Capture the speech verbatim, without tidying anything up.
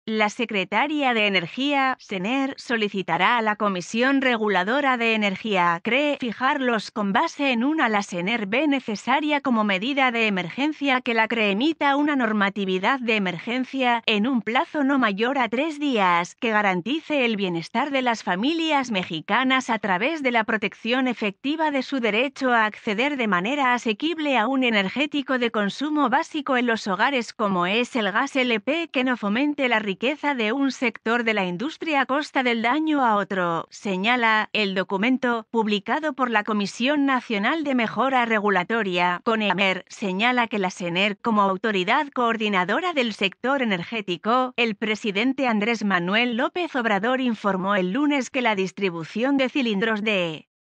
La secretaria de Energía, SENER, solicitará a la Comisión Reguladora de Energía, CRE, fijarlos con base en una la SENER ve necesaria como medida de emergencia que la CRE emita una normatividad de emergencia en un plazo no mayor a tres días, que garantice el bienestar de las familias mexicanas a través de la protección efectiva de su derecho a acceder de manera asequible a un energético de consumo básico en los hogares como es el gas L P, que no fomente la riqueza de un sector de la industria a costa del daño a otro, señala el documento, publicado por la Comisión Nacional de Mejora Regulatoria, CONEMER, señala que la SENER, como autoridad coordinadora del sector energético, el presidente Andrés Manuel López Obrador informó el lunes que la distribución de cilindros de